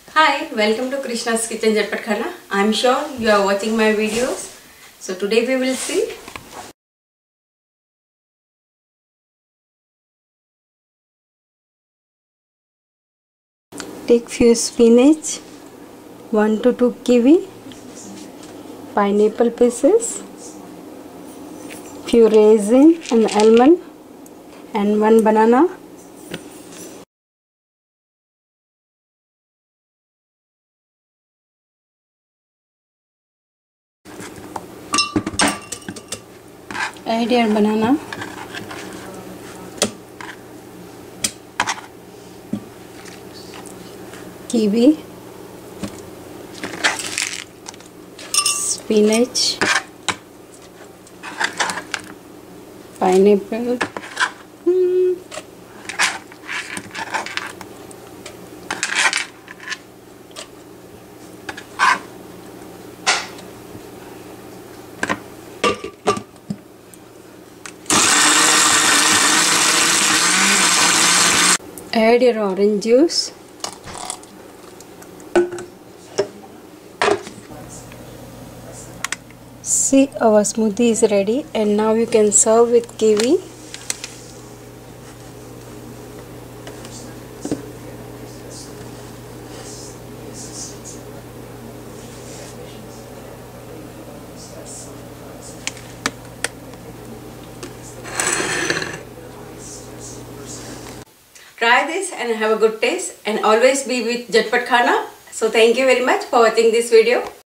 Hi, welcome to Krishna's Kitchen Jatpat Khana. I'm sure you are watching my videos. So today we will see take few spinach, 1 to 2 kiwi, pineapple pieces, few raisin and almond and 1 banana. Add your banana, kiwi, spinach, pineapple, add your orange juice, see, our smoothie is ready and now you can serve with kiwi. Try this and have a good taste and always be with Jatpat Khana. So thank you very much for watching this video.